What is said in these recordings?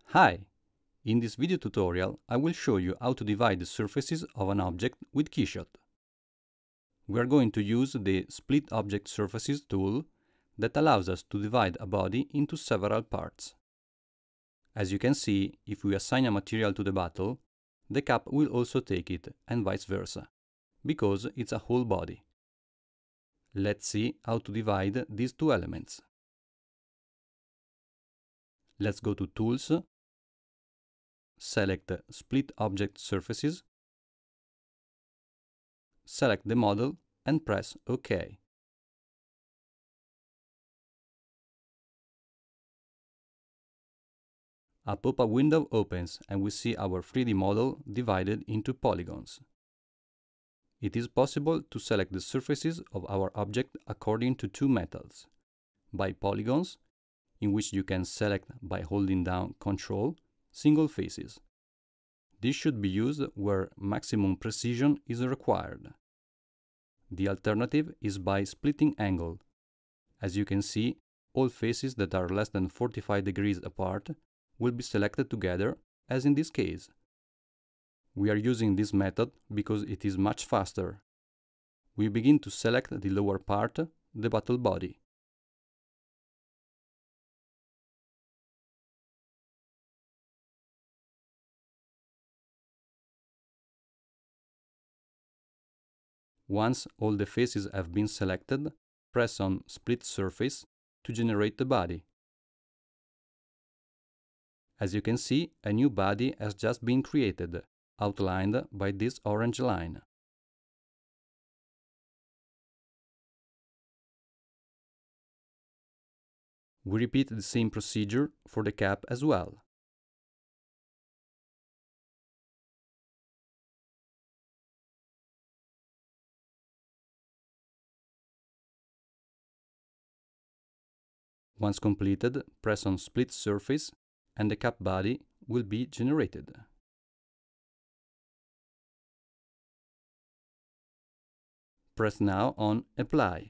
Hi! In this video tutorial, I will show you how to divide the surfaces of an object with Keyshot. We are going to use the Split Object Surfaces tool that allows us to divide a body into several parts. As you can see, if we assign a material to the bottle, the cap will also take it, and vice versa, because it's a whole body. Let's see how to divide these two elements. Let's go to Tools, select Split Object Surfaces, select the model and press OK. A pop-up window opens and we see our 3D model divided into polygons. It is possible to select the surfaces of our object according to two methods: by polygons, in which you can select by holding down Ctrl, single faces. This should be used where maximum precision is required. The alternative is by splitting angle. As you can see, all faces that are less than 45 degrees apart will be selected together, as in this case. We are using this method because it is much faster. We begin to select the lower part, the bottle body. Once all the faces have been selected, press on Split Surface to generate the body. As you can see, a new body has just been created, outlined by this orange line. We repeat the same procedure for the cap as well. Once completed, press on Split Surface and the cap body will be generated. Press now on Apply.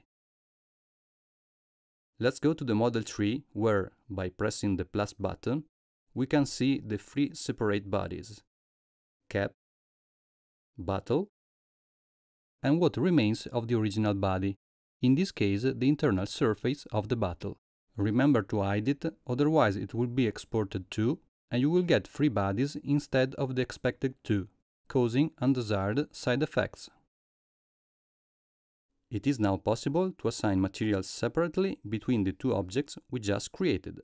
Let's go to the model tree where, by pressing the plus button, we can see the three separate bodies: cap, bottle, and what remains of the original body, in this case the internal surface of the bottle. Remember to hide it, otherwise it will be exported too, and you will get 3 bodies instead of the expected 2, causing undesired side effects. It is now possible to assign materials separately between the two objects we just created.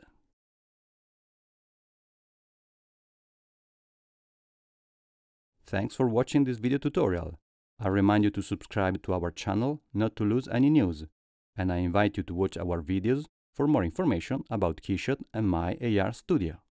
Thanks for watching this video tutorial. I remind you to subscribe to our channel not to lose any news, and I invite you to watch our videos for more information about Keyshot and my AR Studio.